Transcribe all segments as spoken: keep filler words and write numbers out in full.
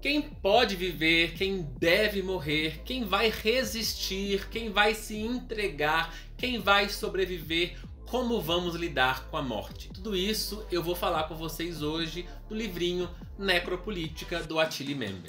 Quem pode viver, quem deve morrer, quem vai resistir, quem vai se entregar, quem vai sobreviver, como vamos lidar com a morte. Tudo isso eu vou falar com vocês hoje no livrinho Necropolítica do Attila Mbembe.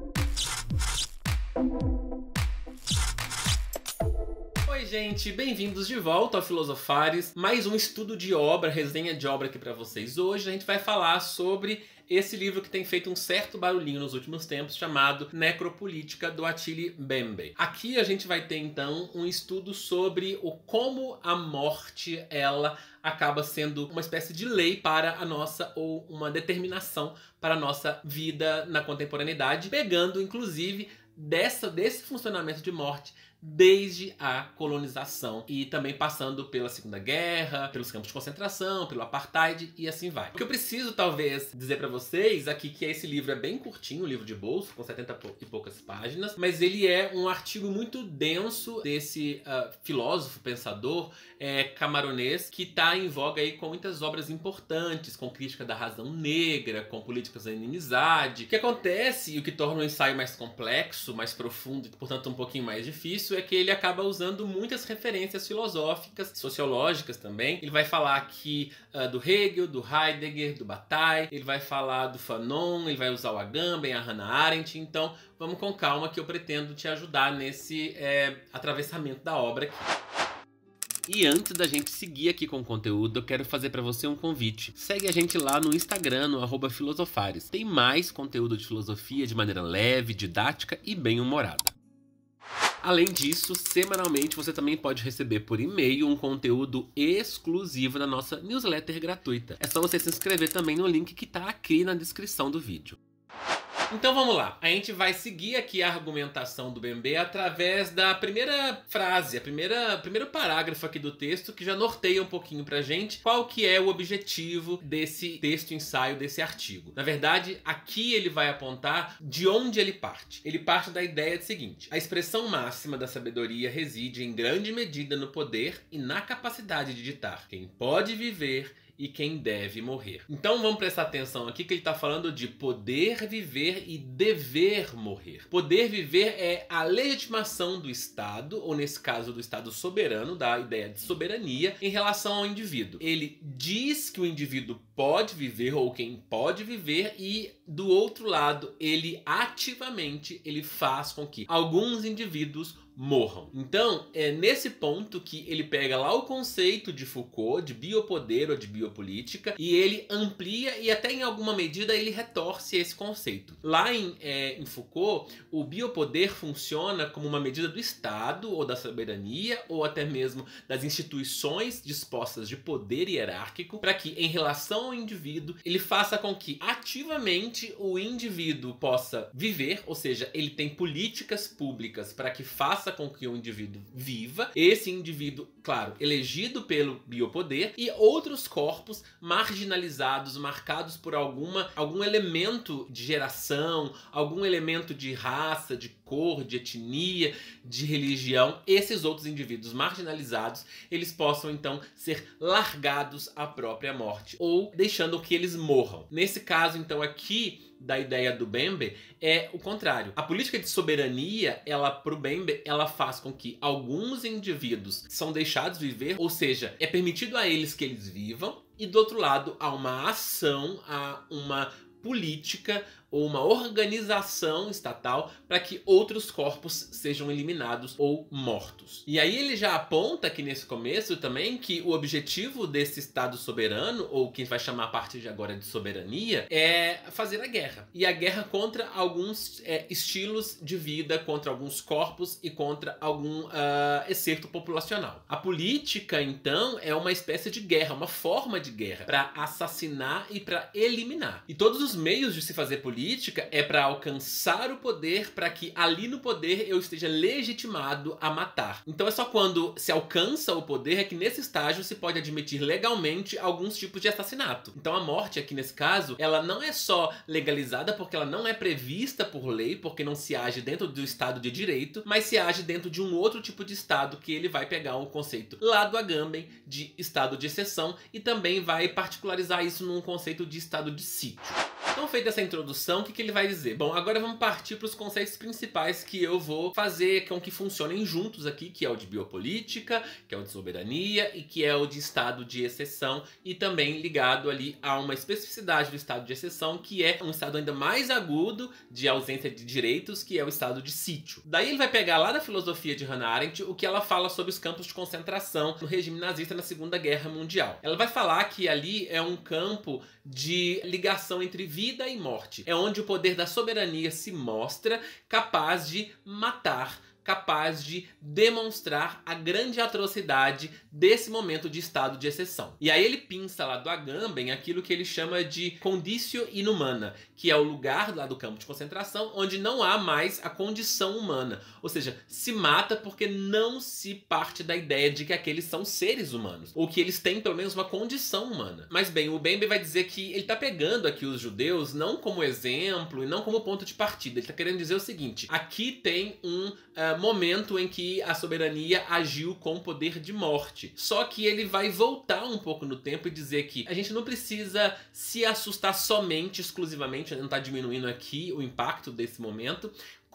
Oi gente, bem-vindos de volta ao Filosofares, mais um estudo de obra, resenha de obra aqui pra vocês. Hoje a gente vai falar sobre esse livro que tem feito um certo barulhinho nos últimos tempos, chamado Necropolítica do Attila Mbembe. Aqui a gente vai ter então um estudo sobre o como a morte ela acaba sendo uma espécie de lei para a nossa, ou uma determinação para a nossa vida na contemporaneidade, pegando inclusive dessa, desse funcionamento de morte desde a colonização e também passando pela Segunda Guerra, pelos campos de concentração, pelo apartheid e assim vai. O que eu preciso talvez dizer pra vocês aqui que esse livro é bem curtinho, um livro de bolso com setenta e poucas páginas, mas ele é um artigo muito denso desse uh, filósofo, pensador é, camaronês que está em voga aí com muitas obras importantes, com crítica da razão negra, com políticas da inimizade. O que acontece e o que torna o ensaio mais complexo, mais profundo e portanto um pouquinho mais difícil é que ele acaba usando muitas referências filosóficas, sociológicas também. Ele vai aqui aqui uh, do Hegel, do Heidegger, do Bataille, ele vai falar do Fanon, ele vai usar o Agamben, a Hannah Arendt. Então vamos com calma que eu pretendo te ajudar nesse é, atravessamento da obra aqui. E antes da gente seguir aqui com o conteúdo, eu quero fazer pra você um convite. Segue a gente lá no Instagram, no arroba filosofares. Tem mais conteúdo de filosofia de maneira leve, didática e bem-humorada. Além disso, semanalmente você também pode receber por e-mail um conteúdo exclusivo da nossa newsletter gratuita. É só você se inscrever também no link que está aqui na descrição do vídeo. Então vamos lá, a gente vai seguir aqui a argumentação do Mbembe através da primeira frase, a primeira primeiro parágrafo aqui do texto que já norteia um pouquinho pra gente qual que é o objetivo desse texto ensaio, desse artigo. Na verdade, aqui ele vai apontar de onde ele parte. Ele parte da ideia seguinte: a expressão máxima da sabedoria reside em grande medida no poder e na capacidade de ditar quem pode viver e quem deve morrer. Então vamos prestar atenção aqui que ele está falando de poder viver e dever morrer. Poder viver é a legitimação do Estado, ou nesse caso do Estado soberano, da ideia de soberania, em relação ao indivíduo. Ele diz que o indivíduo pode viver, ou quem pode viver, e do outro lado, ele ativamente ele faz com que alguns indivíduos morram. Então, é nesse ponto que ele pega lá o conceito de Foucault, de biopoder ou de biopolítica, e ele amplia e até em alguma medida ele retorce esse conceito. Lá em, é, em Foucault, o biopoder funciona como uma medida do Estado ou da soberania ou até mesmo das instituições dispostas de poder hierárquico para que, em relação ao indivíduo, ele faça com que ativamente o indivíduo possa viver, ou seja, ele tem políticas públicas para que faça com que o indivíduo viva, esse indivíduo, claro, elegido pelo biopoder, e outros corpos marginalizados, marcados por alguma, algum elemento de geração, algum elemento de raça, de cor, de etnia, de religião. Esses outros indivíduos marginalizados, eles possam então ser largados à própria morte, ou deixando que eles morram. Nesse caso, então, aqui da ideia do Mbembe é o contrário. A política de soberania, ela pro Mbembe, ela faz com que alguns indivíduos são deixados viver, ou seja, é permitido a eles que eles vivam, e do outro lado há uma ação, há uma política ou uma organização estatal para que outros corpos sejam eliminados ou mortos. E aí ele já aponta aqui nesse começo também que o objetivo desse Estado soberano, ou quem vai chamar a partir de agora de soberania, é fazer a guerra. E a guerra contra alguns é, estilos de vida, contra alguns corpos e contra algum uh, excerto populacional. A política, então, é uma espécie de guerra, uma forma de guerra para assassinar e para eliminar. E todos os meios de se fazer política política é para alcançar o poder, para que ali no poder eu esteja legitimado a matar. Então é só quando se alcança o poder é que nesse estágio se pode admitir legalmente alguns tipos de assassinato. Então a morte aqui nesse caso, ela não é só legalizada porque ela não é prevista por lei, porque não se age dentro do Estado de Direito, mas se age dentro de um outro tipo de Estado que ele vai pegar um conceito lá do Agamben de Estado de exceção e também vai particularizar isso num conceito de Estado de sítio. Então, feita essa introdução, introdução, o que, que ele vai dizer? Bom, agora vamos partir para os conceitos principais que eu vou fazer com que funcionem juntos aqui, que é o de biopolítica, que é o de soberania e que é o de estado de exceção, e também ligado ali a uma especificidade do estado de exceção, que é um estado ainda mais agudo de ausência de direitos, que é o estado de sítio. Daí ele vai pegar lá da filosofia de Hannah Arendt o que ela fala sobre os campos de concentração no regime nazista na Segunda Guerra Mundial. Ela vai falar que ali é um campo de ligação entre vida e morte. É onde o poder da soberania se mostra capaz de matar, capaz de demonstrar a grande atrocidade desse momento de estado de exceção. E aí ele pinça lá do Agamben aquilo que ele chama de conditio inhumana, que é o lugar lá do campo de concentração onde não há mais a condição humana. Ou seja, se mata porque não se parte da ideia de que aqueles são seres humanos, ou que eles têm pelo menos uma condição humana. Mas bem, o Bembe vai dizer que ele está pegando aqui os judeus não como exemplo e não como ponto de partida. Ele está querendo dizer o seguinte: aqui tem um uh, momento em que a soberania agiu com poder de morte. Só que ele vai voltar um pouco no tempo e dizer que a gente não precisa se assustar somente, exclusivamente, não está diminuindo aqui o impacto desse momento,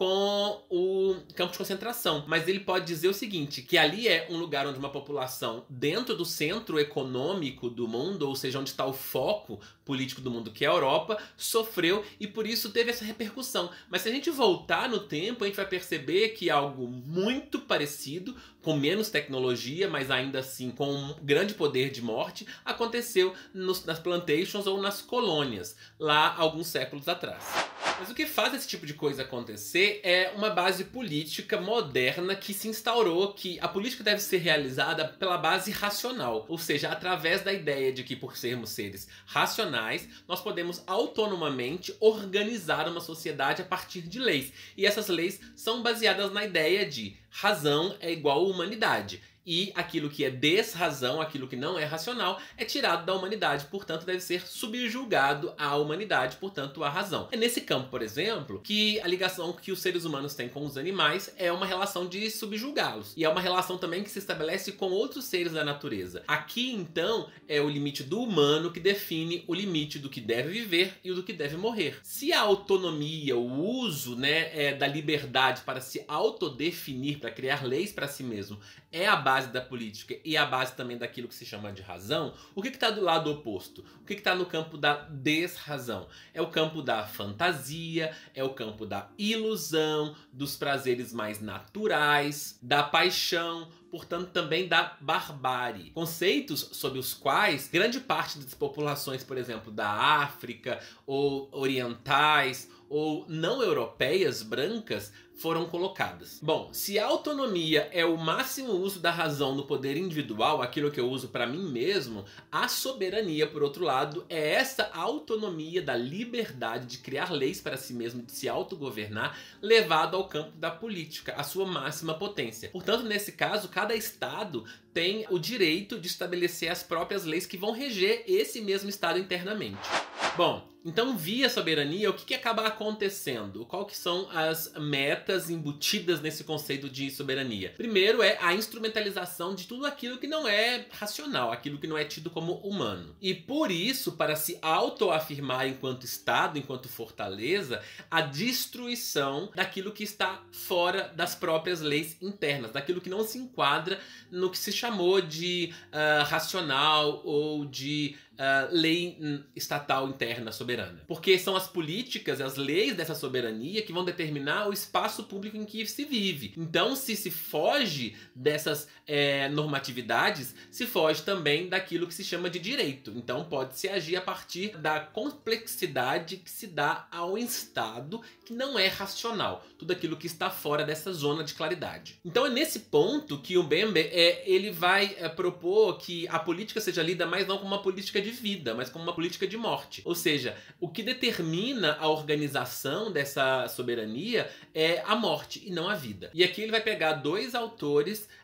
com o campo de concentração. Mas ele pode dizer o seguinte, que ali é um lugar onde uma população dentro do centro econômico do mundo, ou seja, onde está o foco político do mundo, que é a Europa, sofreu e por isso teve essa repercussão. Mas se a gente voltar no tempo, a gente vai perceber que algo muito parecido, com menos tecnologia, mas ainda assim com um grande poder de morte, aconteceu nos, nas plantations ou nas colônias, lá alguns séculos atrás. Mas o que faz esse tipo de coisa acontecer é uma base política moderna que se instaurou, que a política deve ser realizada pela base racional, ou seja, através da ideia de que, por sermos seres racionais, nós podemos autonomamente organizar uma sociedade a partir de leis. E essas leis são baseadas na ideia de razão é igual a humanidade. E aquilo que é desrazão, aquilo que não é racional, é tirado da humanidade, portanto deve ser subjugado à humanidade, portanto à razão. É nesse campo, por exemplo, que a ligação que os seres humanos têm com os animais é uma relação de subjugá-los. E é uma relação também que se estabelece com outros seres da natureza. Aqui, então, é o limite do humano que define o limite do que deve viver e do que deve morrer. Se a autonomia, o uso, né, é, da liberdade para se autodefinir, para criar leis para si mesmo, é a base da política e a base também daquilo que se chama de razão, o que está do lado oposto? O que está no campo da desrazão? É o campo da fantasia, é o campo da ilusão, dos prazeres mais naturais, da paixão, portanto também da barbárie. Conceitos sobre os quais grande parte das populações, por exemplo, da África ou orientais ou não europeias brancas foram colocadas. Bom, se a autonomia é o máximo uso da razão no poder individual, aquilo que eu uso para mim mesmo, a soberania, por outro lado, é essa autonomia da liberdade de criar leis para si mesmo, de se autogovernar, levado ao campo da política, a sua máxima potência. Portanto, nesse caso, cada estado tem o direito de estabelecer as próprias leis que vão reger esse mesmo estado internamente. Bom, então via soberania, o que, que acaba acontecendo? Qual que são as metas embutidas nesse conceito de soberania? Primeiro é a instrumentalização de tudo aquilo que não é racional, aquilo que não é tido como humano. E por isso, para se autoafirmar enquanto Estado, enquanto fortaleza, a destruição daquilo que está fora das próprias leis internas, daquilo que não se enquadra no que se chamou de uh, racional ou de Uh, lei estatal interna soberana. Porque são as políticas, as leis dessa soberania que vão determinar o espaço público em que se vive. Então, se se foge dessas é, normatividades, se foge também daquilo que se chama de direito. Então, pode-se agir a partir da complexidade que se dá ao Estado, que não é racional. Tudo aquilo que está fora dessa zona de claridade. Então, é nesse ponto que o Bembe é, ele vai é, propor que a política seja lida mais não como uma política de vida, mas como uma política de morte. Ou seja, o que determina a organização dessa soberania é a morte e não a vida. E aqui ele vai pegar dois autores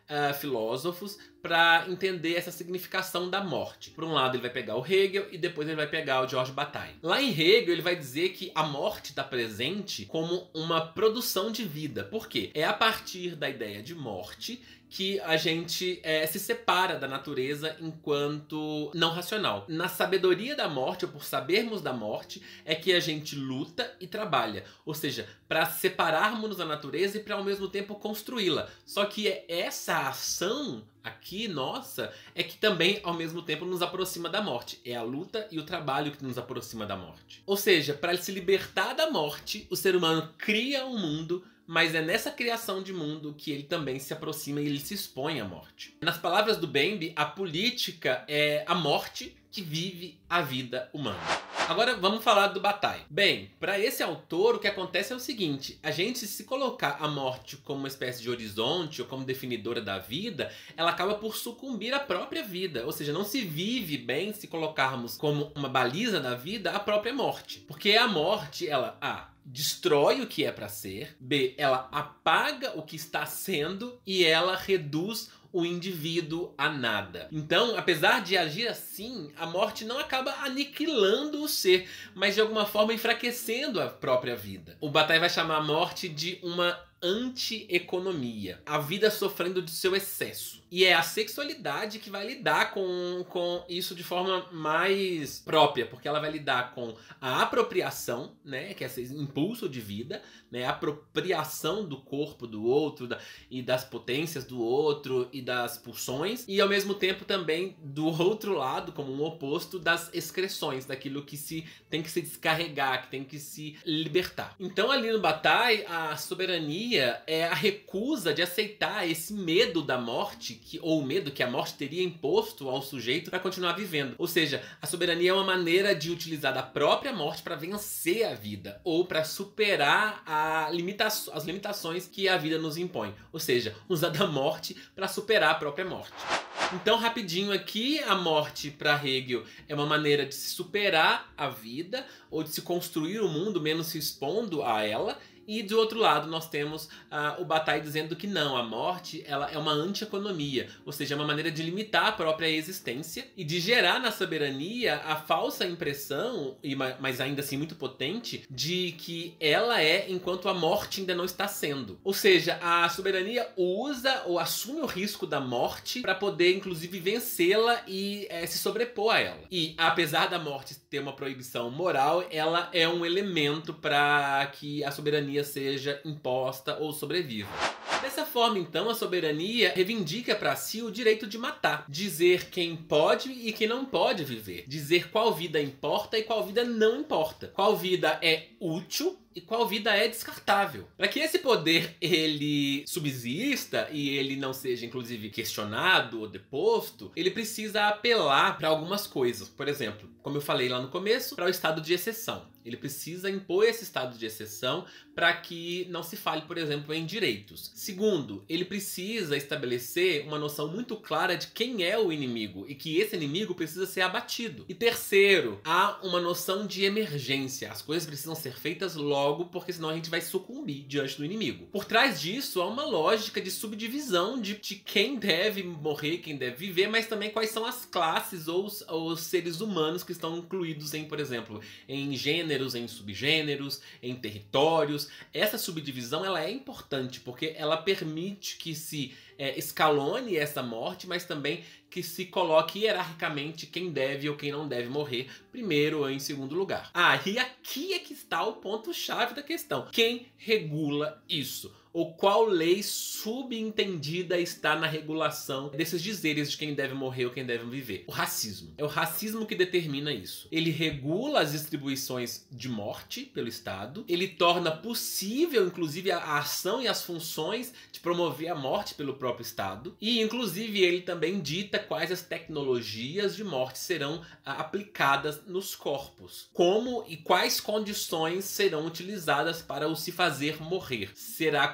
uh, filósofos para entender essa significação da morte. Por um lado ele vai pegar o Hegel e depois ele vai pegar o George Bataille. Lá em Hegel ele vai dizer que a morte está presente como uma produção de vida. Por quê? É a partir da ideia de morte que a gente é, se separa da natureza enquanto não racional. Na sabedoria da morte, ou por sabermos da morte, é que a gente luta e trabalha. Ou seja, para separarmos da natureza e para ao mesmo tempo construí-la. Só que é essa ação aqui, nossa, é que também ao mesmo tempo nos aproxima da morte. É a luta e o trabalho que nos aproxima da morte. Ou seja, para se libertar da morte, o ser humano cria um mundo, mas é nessa criação de mundo que ele também se aproxima e ele se expõe à morte. Nas palavras do Bembe, a política é a morte que vive a vida humana. Agora vamos falar do Bataille. Bem, para esse autor o que acontece é o seguinte: a gente, se colocar a morte como uma espécie de horizonte ou como definidora da vida, ela acaba por sucumbir à própria vida. Ou seja, não se vive bem se colocarmos como uma baliza da vida a própria morte. Porque a morte, ela, a destrói o que é para ser, B, ela apaga o que está sendo e ela reduz o indivíduo a nada. Então, apesar de agir assim, a morte não acaba aniquilando o ser, mas de alguma forma enfraquecendo a própria vida. O Bataille vai chamar a morte de uma anti-economia, a vida sofrendo de seu excesso. E é a sexualidade que vai lidar com, com isso de forma mais própria, porque ela vai lidar com a apropriação, né, que é esse impulso de vida, né, a apropriação do corpo do outro da, e das potências do outro e das pulsões, e ao mesmo tempo também do outro lado, como um oposto, das excreções, daquilo que se tem que se descarregar, que tem que se libertar. Então ali no Bataille, a soberania é a recusa de aceitar esse medo da morte, que, ou o medo que a morte teria imposto ao sujeito para continuar vivendo. Ou seja, a soberania é uma maneira de utilizar a própria morte para vencer a vida, ou para superar a limita as limitações que a vida nos impõe. Ou seja, usar da morte para superar a própria morte. Então, rapidinho aqui, a morte para Hegel é uma maneira de se superar a vida, ou de se construir o mundo menos se expondo a ela. E do outro lado nós temos uh, o Bataille dizendo que não, a morte ela é uma anti-economia, ou seja, é uma maneira de limitar a própria existência e de gerar na soberania a falsa impressão, mas ainda assim muito potente, de que ela é enquanto a morte ainda não está sendo. Ou seja, a soberania usa ou assume o risco da morte para poder inclusive vencê-la e é, se sobrepor a ela. E apesar da morte ter uma proibição moral, ela é um elemento para que a soberania seja imposta ou sobreviva. Dessa forma, então, a soberania reivindica para si o direito de matar, dizer quem pode e quem não pode viver, dizer qual vida importa e qual vida não importa, qual vida é útil e qual vida é descartável. Para que esse poder ele subsista e ele não seja inclusive questionado ou deposto, ele precisa apelar para algumas coisas. Por exemplo, como eu falei lá no começo, para o estado de exceção. Ele precisa impor esse estado de exceção para que não se fale, por exemplo, em direitos. Segundo, ele precisa estabelecer uma noção muito clara de quem é o inimigo e que esse inimigo precisa ser abatido. E terceiro, há uma noção de emergência. As coisas precisam ser feitas logo, porque senão a gente vai sucumbir diante do inimigo. Por trás disso, há uma lógica de subdivisão de, de quem deve morrer, quem deve viver, mas também quais são as classes ou os, ou os seres humanos que estão incluídos em, por exemplo, em gêneros, em subgêneros, em territórios. Essa subdivisão ela é importante porque ela permite que se é, escalone essa morte, mas também que se coloque hierarquicamente quem deve ou quem não deve morrer primeiro ou em segundo lugar. Ah, e aqui é que está o ponto-chave da questão. Quem regula isso? Ou qual lei subentendida está na regulação desses dizeres de quem deve morrer ou quem deve viver? O racismo. É o racismo que determina isso. Ele regula as distribuições de morte pelo Estado. Ele torna possível, inclusive, a ação e as funções de promover a morte pelo próprio Estado. E, inclusive, ele também dita quais as tecnologias de morte serão ah, aplicadas nos corpos. Como e quais condições serão utilizadas para o se fazer morrer. Será com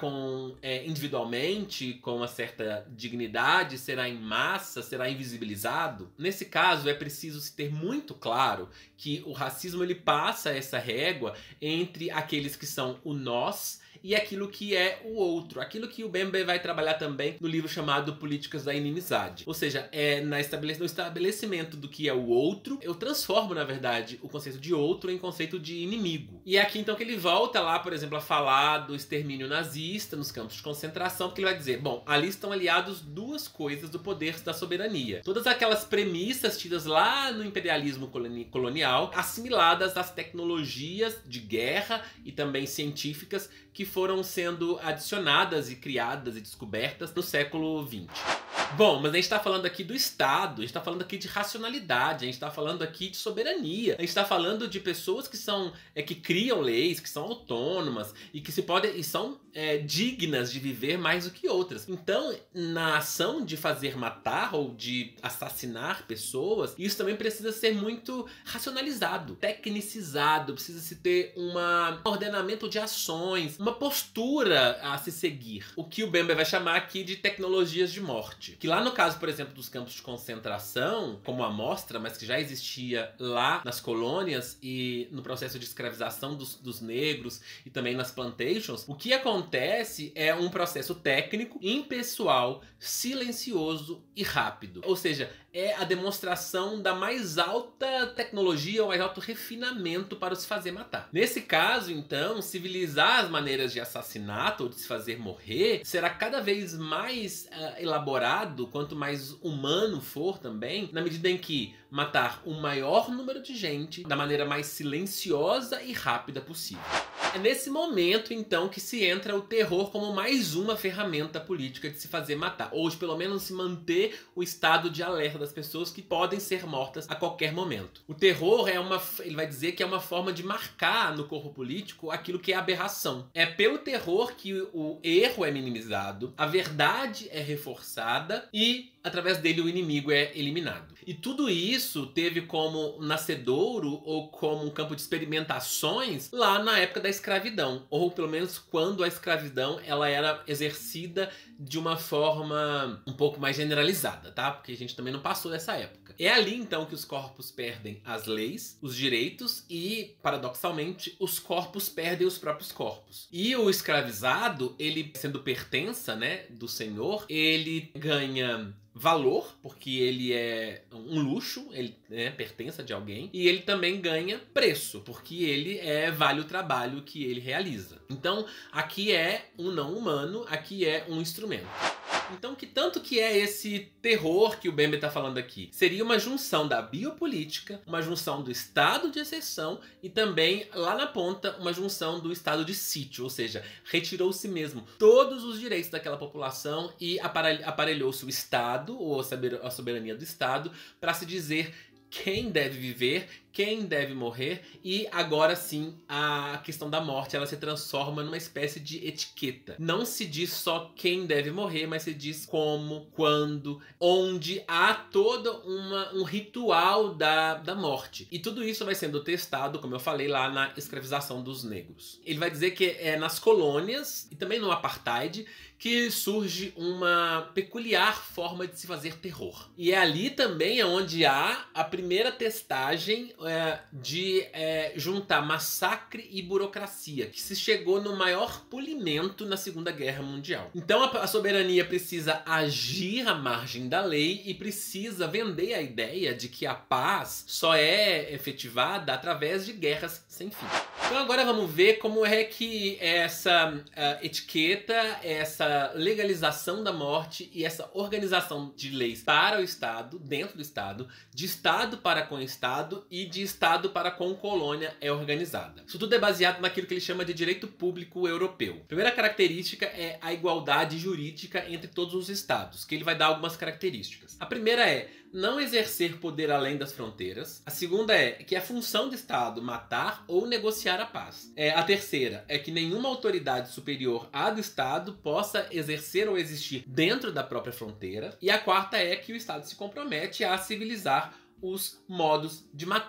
com é, individualmente, com uma certa dignidade? Será em massa? Será invisibilizado? Nesse caso, é preciso se ter muito claro que o racismo ele passa essa régua entre aqueles que são o nós e aquilo que é o outro. Aquilo que o Mbembe vai trabalhar também no livro chamado Políticas da Inimizade. Ou seja, é na estabele- no estabelecimento do que é o outro, eu transformo, na verdade, o conceito de outro em conceito de inimigo. E é aqui então que ele volta lá, por exemplo, a falar do extermínio nazista nos campos de concentração, porque ele vai dizer, bom, ali estão aliados duas coisas do poder da soberania. Todas aquelas premissas tidas lá no imperialismo coloni- colonial, assimiladas às tecnologias de guerra e também científicas que foram sendo adicionadas e criadas e descobertas no século vinte. Bom, mas a gente tá falando aqui do Estado, a gente tá falando aqui de racionalidade, a gente tá falando aqui de soberania, a gente tá falando de pessoas que são, é, que criam leis, que são autônomas e que se podem, e são é, dignas de viver mais do que outras. Então, na ação de fazer matar ou de assassinar pessoas, isso também precisa ser muito racionalizado, tecnicizado, precisa se ter uma, um ordenamento de ações, uma postura a se seguir. O que o Mbembe vai chamar aqui de tecnologias de morte. Que lá no caso, por exemplo, dos campos de concentração, como amostra, mas que já existia lá nas colônias e no processo de escravização dos, dos negros e também nas plantations, o que acontece é um processo técnico, impessoal, silencioso e rápido. Ou seja, é a demonstração da mais alta tecnologia, ou mais alto refinamento para se fazer matar. Nesse caso, então, civilizar as maneiras de assassinato ou de se fazer morrer será cada vez mais uh, elaborado, quanto mais humano for também, na medida em que matar o maior número de gente da maneira mais silenciosa e rápida possível. É nesse momento, então, que se entra o terror como mais uma ferramenta política de se fazer matar, ou de pelo menos se manter o estado de alerta das pessoas que podem ser mortas a qualquer momento. O terror é uma, ele vai dizer que é uma forma de marcar no corpo político aquilo que é aberração. É pelo terror que o erro é minimizado, a verdade é reforçada e através dele o inimigo é eliminado. E tudo isso teve como nascedouro ou como um campo de experimentações lá na época da escravidão, ou pelo menos quando a escravidão ela era exercida de uma forma um pouco mais generalizada, tá? Porque a gente também não passou dessa época. É ali então que os corpos perdem as leis, os direitos e, paradoxalmente, os corpos perdem os próprios corpos. E o escravizado, ele sendo pertença, né, do senhor, ele ganha valor, porque ele é um luxo, ele né, pertence de alguém, e ele também ganha preço, porque ele é vale o trabalho que ele realiza. Então, aqui é um não humano, aqui é um instrumento. Então, que tanto que é esse terror que o Mbembe está falando aqui? Seria uma junção da biopolítica, uma junção do estado de exceção e também, lá na ponta, uma junção do estado de sítio, ou seja, retirou-se mesmo todos os direitos daquela população e aparelhou-se o Estado, ou a soberania do Estado, para se dizer quem deve viver, quem deve morrer, e agora sim a questão da morte ela se transforma numa espécie de etiqueta. Não se diz só quem deve morrer, mas se diz como, quando, onde. Há todo uma, um ritual da, da morte. E tudo isso vai sendo testado, como eu falei, lá na escravização dos negros. Ele vai dizer que é nas colônias e também no apartheid que surge uma peculiar forma de se fazer terror. E é ali também onde há a primeira testagem é, de é, juntar massacre e burocracia, que se chegou no maior polimento na Segunda Guerra Mundial. Então a, a soberania precisa agir à margem da lei e precisa vender a ideia de que a paz só é efetivada através de guerras sem fim. Então agora vamos ver como é que essa uh, etiqueta, essa legalização da morte e essa organização de leis para o Estado, dentro do Estado, de Estado para com o Estado e de Estado para com colônia é organizada. Isso tudo é baseado naquilo que ele chama de direito público europeu. A primeira característica é a igualdade jurídica entre todos os Estados, que ele vai dar algumas características. A primeira é não exercer poder além das fronteiras. A segunda é que é função do Estado matar ou negociar a paz. É, a terceira é que nenhuma autoridade superior à do Estado possa exercer ou existir dentro da própria fronteira. E a quarta é que o Estado se compromete a civilizar os modos de matar.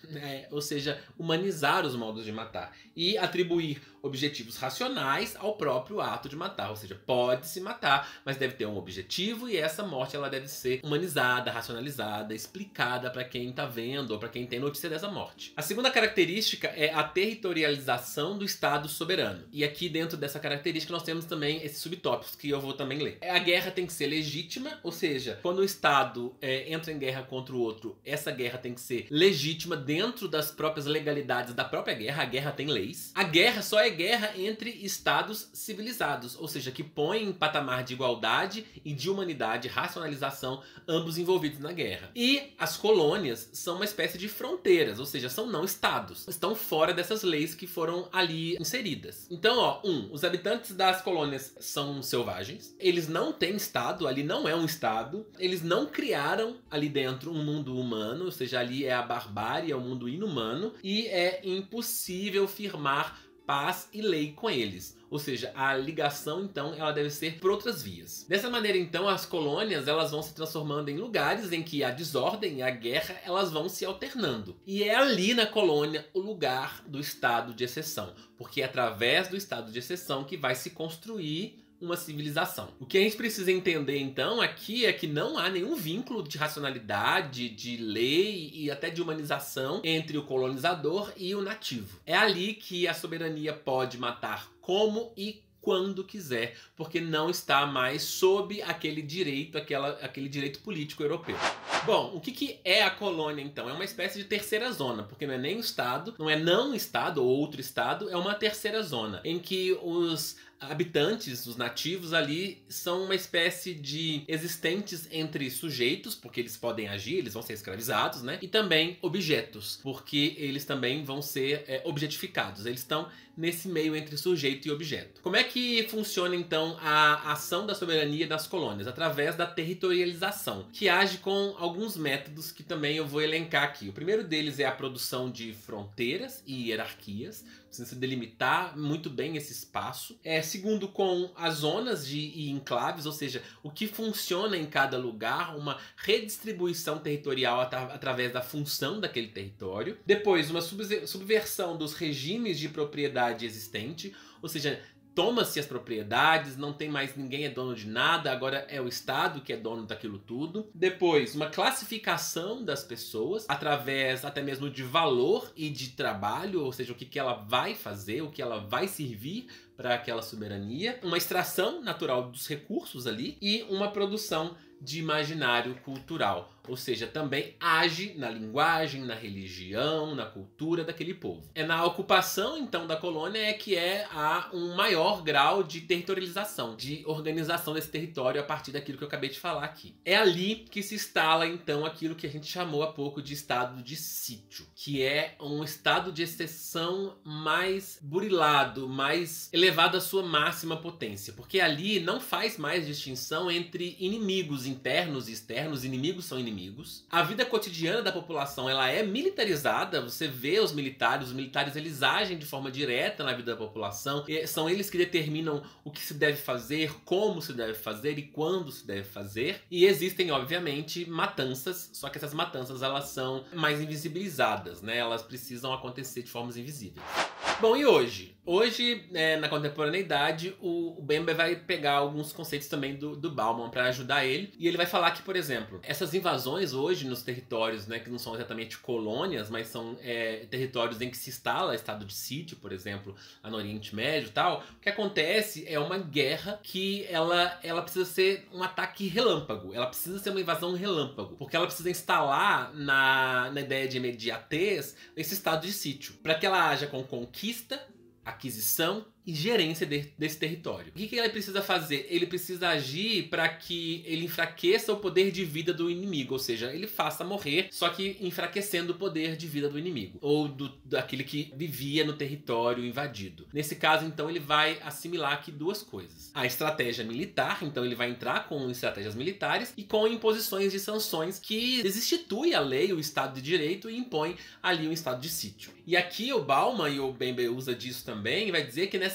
né? Ou seja, humanizar os modos de matar e atribuir objetivos racionais ao próprio ato de matar. Ou seja, pode-se matar, mas deve ter um objetivo e essa morte ela deve ser humanizada, racionalizada, explicada para quem tá vendo ou para quem tem notícia dessa morte. A segunda característica é a territorialização do Estado soberano. E aqui dentro dessa característica nós temos também esses subtópicos que eu vou também ler. A guerra tem que ser legítima, ou seja, quando o Estado é, entra em guerra contra o outro, essa guerra tem que ser legítima dentro das próprias legalidades da própria guerra. A guerra tem leis. A guerra só é guerra entre estados civilizados, ou seja, que põe em patamar de igualdade e de humanidade, racionalização, ambos envolvidos na guerra. E as colônias são uma espécie de fronteiras, ou seja, são não estados. Estão fora dessas leis que foram ali inseridas. Então, ó, um, os habitantes das colônias são selvagens. Eles não têm estado, ali não é um estado. Eles não criaram ali dentro um mundo humano, ou seja, ali é a barbárie, é o mundo inumano. E é impossível firmar paz e lei com eles. Ou seja, a ligação, então, ela deve ser por outras vias. Dessa maneira, então, as colônias elas vão se transformando em lugares em que a desordem e a guerra elas vão se alternando. E é ali na colônia o lugar do estado de exceção. Porque é através do estado de exceção que vai se construir uma civilização. O que a gente precisa entender então aqui é que não há nenhum vínculo de racionalidade, de lei e até de humanização entre o colonizador e o nativo. É ali que a soberania pode matar como e quando quiser, porque não está mais sob aquele direito, aquela, aquele direito político europeu. Bom, o que, que é a colônia então? É uma espécie de terceira zona, porque não é nem um estado, não é não estado ou outro estado, é uma terceira zona, em que os habitantes, os nativos ali, são uma espécie de existentes entre sujeitos, porque eles podem agir, eles vão ser escravizados, né? E também objetos, porque eles também vão ser é, objetificados. Eles estão nesse meio entre sujeito e objeto. Como é que funciona então a ação da soberania nas colônias? Através da territorialização, que age com alguns métodos que também eu vou elencar aqui. O primeiro deles é a produção de fronteiras e hierarquias. Precisa delimitar muito bem esse espaço. É, segundo, com as zonas de, e enclaves, ou seja, o que funciona em cada lugar, uma redistribuição territorial atra através da função daquele território. Depois, uma subversão dos regimes de propriedade existente, ou seja, toma-se as propriedades, não tem mais ninguém é dono de nada, agora é o Estado que é dono daquilo tudo. Depois, uma classificação das pessoas, através até mesmo de valor e de trabalho, ou seja, o que, que ela vai fazer, o que ela vai servir para aquela soberania. Uma extração natural dos recursos ali e uma produção de imaginário cultural. Ou seja, também age na linguagem, na religião, na cultura daquele povo. É na ocupação, então, da colônia é que é há um maior grau de territorialização, de organização desse território a partir daquilo que eu acabei de falar aqui. É ali que se instala, então, aquilo que a gente chamou há pouco de estado de sítio, que é um estado de exceção mais burilado, mais elevado à sua máxima potência, porque ali não faz mais distinção entre inimigos internos e externos, inimigos são inimigos. A vida cotidiana da população ela é militarizada, você vê os militares, os militares eles agem de forma direta na vida da população, e são eles que determinam o que se deve fazer, como se deve fazer e quando se deve fazer. E existem, obviamente, matanças, só que essas matanças elas são mais invisibilizadas, né? Elas precisam acontecer de formas invisíveis. Bom, e hoje? Hoje, é, na contemporaneidade, o, o Bembe vai pegar alguns conceitos também do, do Bauman para ajudar ele. E ele vai falar que, por exemplo, essas invasões hoje nos territórios, né, que não são exatamente colônias, mas são é, territórios em que se instala estado de sítio, por exemplo, lá no Oriente Médio e tal, o que acontece é uma guerra que ela, ela precisa ser um ataque relâmpago. Ela precisa ser uma invasão relâmpago, porque ela precisa instalar na, na ideia de imediatez esse estado de sítio, para que ela haja com conquista, aquisição e gerência de, desse território. O que, que ele precisa fazer? Ele precisa agir para que ele enfraqueça o poder de vida do inimigo, ou seja, ele faça morrer, só que enfraquecendo o poder de vida do inimigo, ou do, daquele que vivia no território invadido. Nesse caso, então, ele vai assimilar aqui duas coisas. A estratégia militar, então ele vai entrar com estratégias militares e com imposições de sanções que desinstitui a lei, o Estado de Direito e impõe ali um estado de sítio. E aqui o Bauman e o Bembe usa disso também, vai dizer que nessa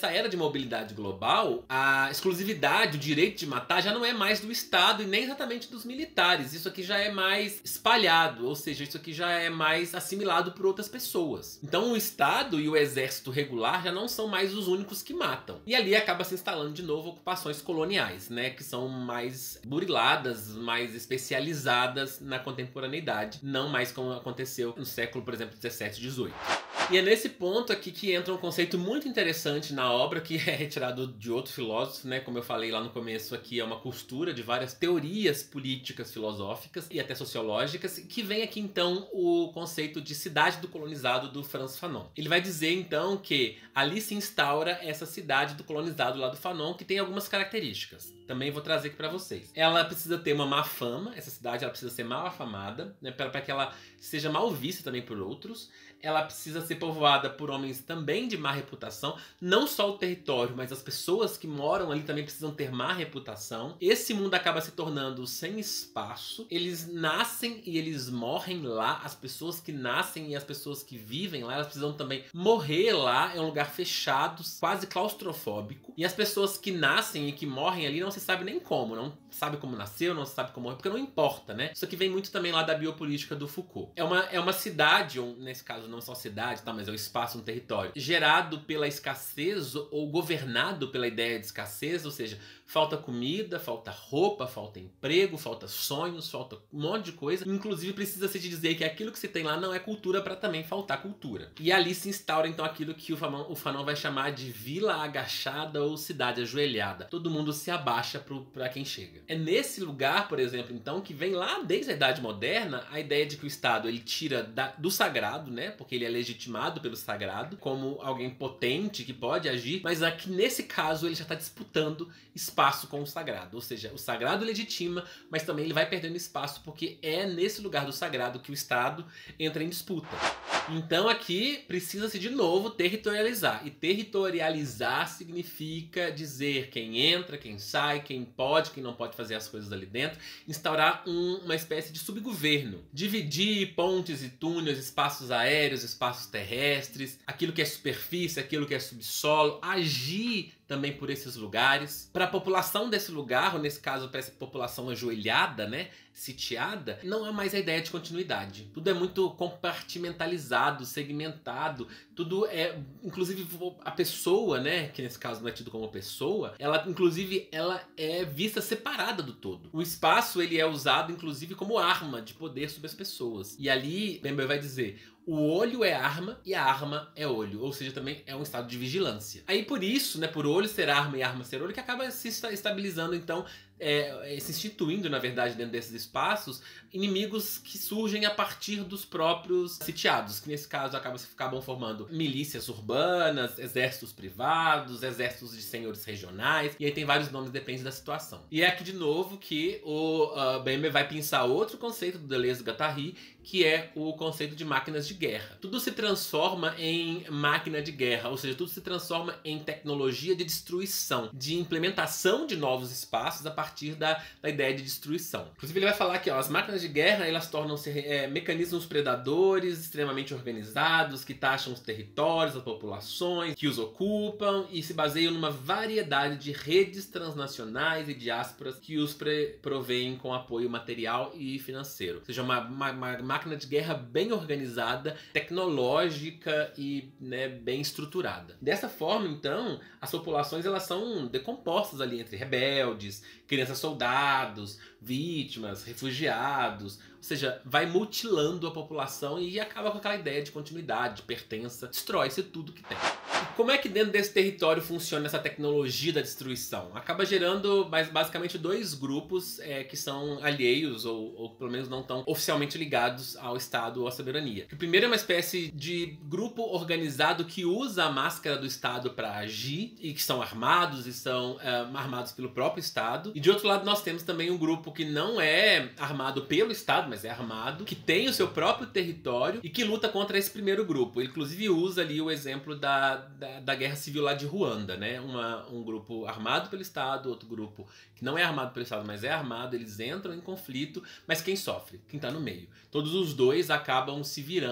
nessa era de mobilidade global, a exclusividade, o direito de matar já não é mais do Estado e nem exatamente dos militares. Isso aqui já é mais espalhado, ou seja, isso aqui já é mais assimilado por outras pessoas. Então o Estado e o exército regular já não são mais os únicos que matam. E ali acaba se instalando de novo ocupações coloniais, né, que são mais buriladas, mais especializadas na contemporaneidade, não mais como aconteceu no século, por exemplo, dezessete, dezoito. E é nesse ponto aqui que entra um conceito muito interessante na obra, que é retirado de outro filósofo, né? Como eu falei lá no começo, aqui é uma costura de várias teorias políticas, filosóficas e até sociológicas, que vem aqui então o conceito de cidade do colonizado do Frantz Fanon. Ele vai dizer então que ali se instaura essa cidade do colonizado lá do Fanon, que tem algumas características. Também vou trazer aqui para vocês. Ela precisa ter uma má fama, essa cidade ela precisa ser mal afamada, né? Para que ela seja mal vista também por outros. Ela precisa ser povoada por homens também de má reputação. Não só o território, mas as pessoas que moram ali também precisam ter má reputação. Esse mundo acaba se tornando sem espaço. Eles nascem e eles morrem lá. As pessoas que nascem e as pessoas que vivem lá, elas precisam também morrer lá. É um lugar fechado, quase claustrofóbico. E as pessoas que nascem e que morrem ali não se sabe nem como. Não sabe como nasceu, não se sabe como morreu, porque não importa, né? Isso aqui vem muito também lá da biopolítica do Foucault. É uma, é uma cidade, ou nesse caso não só cidade, tá, mas é o espaço, um território, gerado pela escassez ou governado pela ideia de escassez, ou seja, falta comida, falta roupa, falta emprego, falta sonhos, falta um monte de coisa. Inclusive precisa se dizer que aquilo que se tem lá não é cultura para também faltar cultura. E ali se instaura então aquilo que o Fanon, o Fanon vai chamar de vila agachada ou cidade ajoelhada. Todo mundo se abaixa para quem chega. É nesse lugar, por exemplo, então, que vem lá desde a Idade Moderna a ideia de que o Estado ele tira da, do sagrado, né? Porque ele é legitimado pelo sagrado como alguém potente que pode agir, mas aqui nesse caso ele já está disputando espaço com o sagrado, ou seja, o sagrado legitima, mas também ele vai perdendo espaço porque é nesse lugar do sagrado que o Estado entra em disputa. Então aqui precisa-se de novo territorializar, e territorializar significa dizer quem entra, quem sai, quem pode, quem não pode fazer as coisas ali dentro, instaurar um, uma espécie de subgoverno, dividir pontes e túneis, espaços aéreos, espaços terrestres, aquilo que é superfície, aquilo que é subsolo, agir também por esses lugares. Para a população desse lugar, ou nesse caso para essa população ajoelhada, né, sitiada, não há mais a ideia de continuidade. Tudo é muito compartimentalizado, segmentado, tudo é, inclusive a pessoa, né, que nesse caso não é tido como pessoa, ela inclusive ela é vista separada do todo. O espaço ele é usado inclusive como arma de poder sobre as pessoas. E ali, Bembe vai dizer, o olho é arma e a arma é olho, ou seja, também é um estado de vigilância. Aí por isso, né, por olho ser arma e arma ser olho, que acaba se estabilizando então, é, se instituindo na verdade dentro desses espaços, inimigos que surgem a partir dos próprios sitiados, que nesse caso acabam, acabam formando milícias urbanas, exércitos privados, exércitos de senhores regionais, e aí tem vários nomes, depende da situação. E é aqui de novo que o uh, Bembe vai pensar outro conceito do Deleuze-Guattari, que é o conceito de máquinas de guerra. Tudo se transforma em máquina de guerra, ou seja, tudo se transforma em tecnologia de destruição, de implementação de novos espaços a partir da, da ideia de destruição. Inclusive ele vai falar que ó, as máquinas de guerra elas tornam-se é, mecanismos predadores extremamente organizados, que taxam os territórios, as populações, que os ocupam e se baseiam numa variedade de redes transnacionais e diásporas que os provêm com apoio material e financeiro. Ou seja, uma, uma, uma máquina de guerra bem organizada, tecnológica e né, bem estruturada. Dessa forma, então, as populações elas são decompostas ali entre rebeldes, crianças soldados, vítimas, refugiados, ou seja, vai mutilando a população e acaba com aquela ideia de continuidade, de pertença, destrói-se tudo que tem. E como é que dentro desse território funciona essa tecnologia da destruição? Acaba gerando basicamente dois grupos é, que são alheios ou, ou pelo menos não tão oficialmente ligados ao Estado ou à soberania. O primeiro é uma espécie de grupo organizado que usa a máscara do Estado para agir e que são armados e são é, armados pelo próprio Estado. E de outro lado nós temos também um grupo que não é armado pelo Estado, mas é armado, que tem o seu próprio território e que luta contra esse primeiro grupo. Ele, inclusive, usa ali o exemplo da, da, da guerra civil lá de Ruanda, né? Uma, um grupo armado pelo Estado, outro grupo que não é armado pelo Estado, mas é armado, eles entram em conflito, mas quem sofre? Quem tá no meio. Todos os dois acabam se virando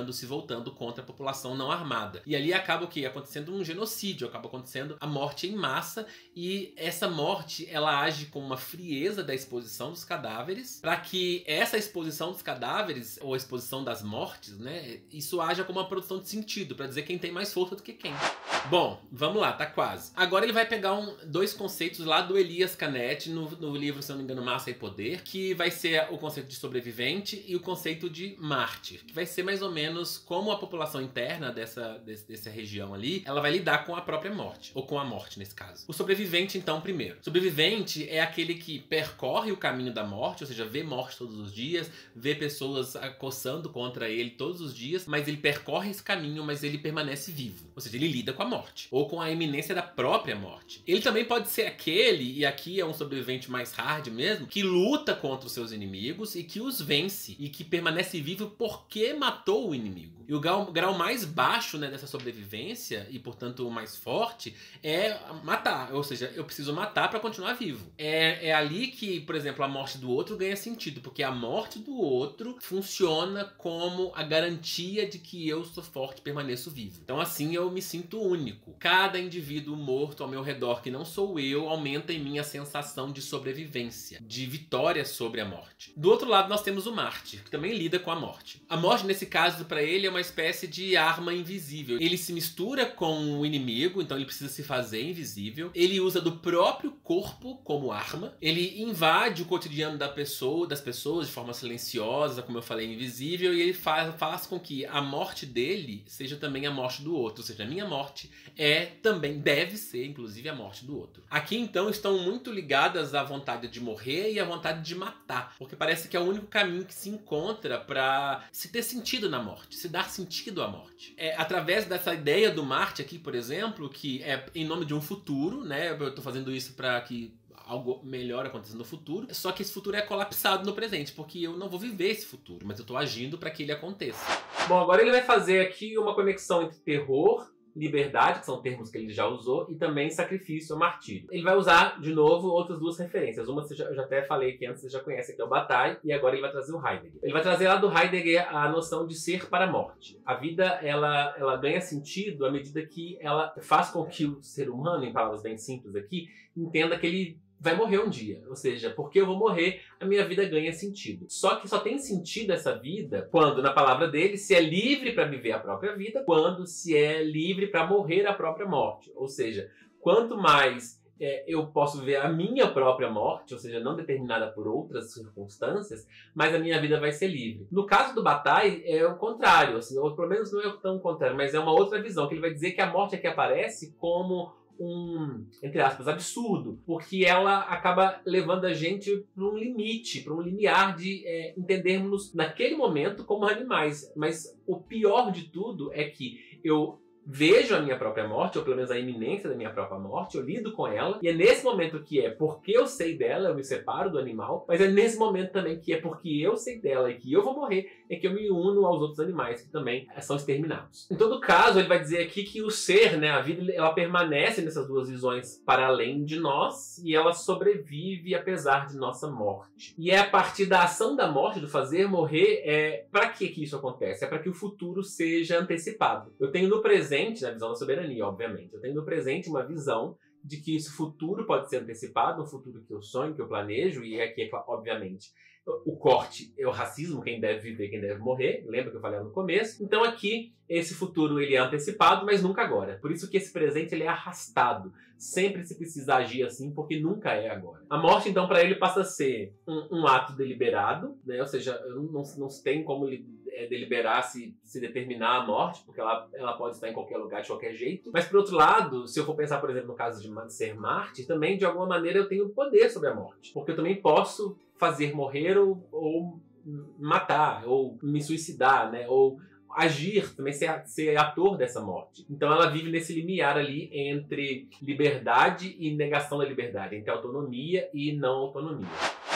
virando, se voltando contra a população não armada. E ali acaba o quê? Acontecendo um genocídio, acaba acontecendo a morte em massa, e essa morte, ela age com uma frieza da exposição dos cadáveres, para que essa exposição dos cadáveres, ou a exposição das mortes, né, isso haja como uma produção de sentido, para dizer quem tem mais força do que quem. Bom, vamos lá, tá quase. Agora ele vai pegar um, dois conceitos lá do Elias Canetti, no, no livro, se não me engano, Massa e Poder, que vai ser o conceito de sobrevivente e o conceito de mártir, que vai ser mais ou menos como a população interna dessa, desse, dessa região ali, ela vai lidar com a própria morte, ou com a morte nesse caso. O sobrevivente, então, primeiro. Sobrevivente é aquele que percorre o caminho da morte, ou seja, vê morte todos os dias, vê pessoas acossando contra ele todos os dias, mas ele percorre esse caminho, mas ele permanece vivo. Ou seja, ele lida com a morte, ou com a iminência da própria morte. Ele também pode ser aquele, e aqui é um sobrevivente mais hard mesmo, que luta contra os seus inimigos e que os vence, e que permanece vivo porque matou o inimigo. E o grau, grau mais baixo, né, dessa sobrevivência, e portanto o mais forte, é matar. Ou seja, eu preciso matar para continuar vivo. É, é ali que, por exemplo, a morte do outro ganha sentido, porque a morte do outro funciona como a garantia de que eu sou forte e permaneço vivo. Então assim eu me sinto único. Cada indivíduo morto ao meu redor que não sou eu aumenta em mim a sensação de sobrevivência, de vitória sobre a morte. Do outro lado nós temos o mártir, que também lida com a morte. A morte nesse caso para ele é uma espécie de arma invisível. Ele se mistura com o inimigo, então ele precisa se fazer invisível. Ele usa do próprio corpo como arma. Ele invade o cotidiano da pessoa, das pessoas de forma silenciosa, como eu falei, invisível, e ele faz, faz com que a morte dele seja também a morte do outro. Ou seja, a minha morte é também, deve ser, inclusive, a morte do outro. Aqui, então, estão muito ligadas à vontade de morrer e à vontade de matar, porque parece que é o único caminho que se encontra para se ter sentido na morte, se dar sentido à morte. É através dessa ideia do Marte aqui, por exemplo, que é em nome de um futuro, né? Eu tô fazendo isso para que algo melhor aconteça no futuro, só que esse futuro é colapsado no presente, porque eu não vou viver esse futuro, mas eu tô agindo para que ele aconteça. Bom, agora ele vai fazer aqui uma conexão entre terror, liberdade, que são termos que ele já usou, e também sacrifício ou martírio. Ele vai usar, de novo, outras duas referências. Uma eu já até falei que antes você já conhece, que é o Bataille, e agora ele vai trazer o Heidegger. Ele vai trazer lá do Heidegger a noção de ser para a morte. A vida, ela, ela ganha sentido à medida que ela faz com que o ser humano, em palavras bem simples aqui, entenda que ele vai morrer um dia. Ou seja, porque eu vou morrer, a minha vida ganha sentido. Só que só tem sentido essa vida quando, na palavra dele, se é livre para viver a própria vida, quando se é livre para morrer a própria morte. Ou seja, quanto mais é, eu posso ver a minha própria morte, ou seja, não determinada por outras circunstâncias, mas a minha vida vai ser livre. No caso do Bataille, é o contrário, assim, ou pelo menos não é tão contrário, mas é uma outra visão, que ele vai dizer que a morte aqui aparece como um, entre aspas, absurdo, porque ela acaba levando a gente para um limite, para um limiar de é, entendermos naquele momento como animais. Mas o pior de tudo é que eu vejo a minha própria morte, ou pelo menos a iminência da minha própria morte, eu lido com ela, e é nesse momento que é porque eu sei dela, eu me separo do animal, mas é nesse momento também que é porque eu sei dela e que eu vou morrer, é que eu me uno aos outros animais que também são exterminados. Em todo caso, ele vai dizer aqui que o ser, né, a vida, ela permanece nessas duas visões para além de nós, e ela sobrevive apesar de nossa morte. E é a partir da ação da morte, do fazer morrer, é para que que isso acontece? É para que o futuro seja antecipado. Eu tenho no presente, na visão da soberania, obviamente, eu tenho no presente uma visão de que esse futuro pode ser antecipado, um futuro que eu sonho, que eu planejo, e aqui, é, obviamente, o corte é o racismo, quem deve viver, quem deve morrer, lembra que eu falei no começo? Então aqui, esse futuro ele é antecipado, mas nunca agora. Por isso que esse presente ele é arrastado. Sempre se precisa agir assim, porque nunca é agora. A morte, então, para ele passa a ser um, um ato deliberado, né? Ou seja, não, não se tem como ele, é, deliberar se, se determinar a morte, porque ela, ela pode estar em qualquer lugar de qualquer jeito. Mas, por outro lado, se eu for pensar, por exemplo, no caso de ser mártir, também, de alguma maneira, eu tenho poder sobre a morte. Porque eu também posso fazer morrer ou, ou matar, ou me suicidar, né? Ou agir, também ser, ser ator dessa morte. Então ela vive nesse limiar ali entre liberdade e negação da liberdade, entre autonomia e não autonomia.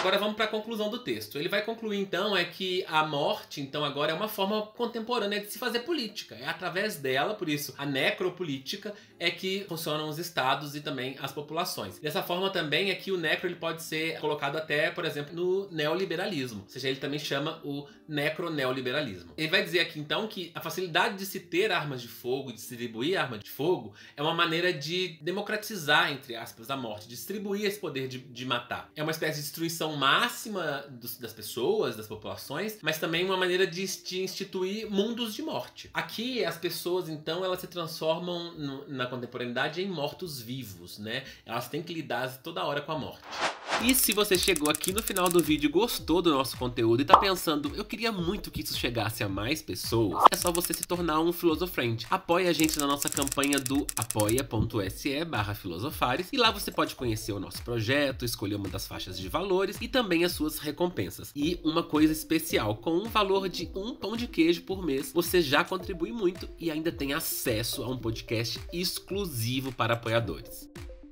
Agora vamos para a conclusão do texto. Ele vai concluir então é que a morte então agora é uma forma contemporânea de se fazer política. É através dela, por isso a necropolítica é que funcionam os estados e também as populações. Dessa forma também é que o necro ele pode ser colocado até, por exemplo, no neoliberalismo. Ou seja, ele também chama o necroneoliberalismo. Ele vai dizer aqui então que a facilidade de se ter armas de fogo, de distribuir armas de fogo, é uma maneira de democratizar, entre aspas, a morte, distribuir esse poder de, de matar. É uma espécie de destruição máxima dos, das pessoas, das populações, mas também uma maneira de, de instituir mundos de morte. Aqui as pessoas então elas se transformam no, na contemporaneidade em mortos-vivos, né? Elas têm que lidar toda hora com a morte. E se você chegou aqui no final do vídeo e gostou do nosso conteúdo e tá pensando, eu queria muito que isso chegasse a mais pessoas, é só você se tornar um Filosofriend. Apoie a gente na nossa campanha do apoia.se barra filosofares e lá você pode conhecer o nosso projeto, escolher uma das faixas de valores e também as suas recompensas. E uma coisa especial, com um valor de um pão de queijo por mês, você já contribui muito e ainda tem acesso a um podcast exclusivo para apoiadores.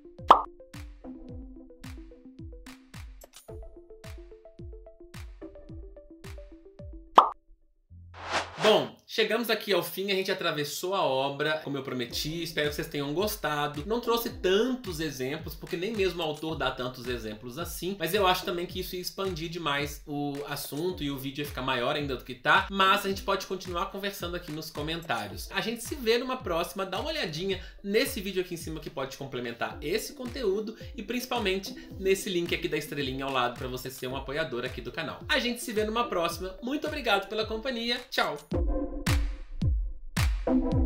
Bom, chegamos aqui ao fim, a gente atravessou a obra, como eu prometi, espero que vocês tenham gostado. Não trouxe tantos exemplos, porque nem mesmo o autor dá tantos exemplos assim, mas eu acho também que isso ia expandir demais o assunto e o vídeo ia ficar maior ainda do que tá, mas a gente pode continuar conversando aqui nos comentários. A gente se vê numa próxima, dá uma olhadinha nesse vídeo aqui em cima que pode complementar esse conteúdo e principalmente nesse link aqui da estrelinha ao lado para você ser um apoiador aqui do canal. A gente se vê numa próxima, muito obrigado pela companhia, tchau!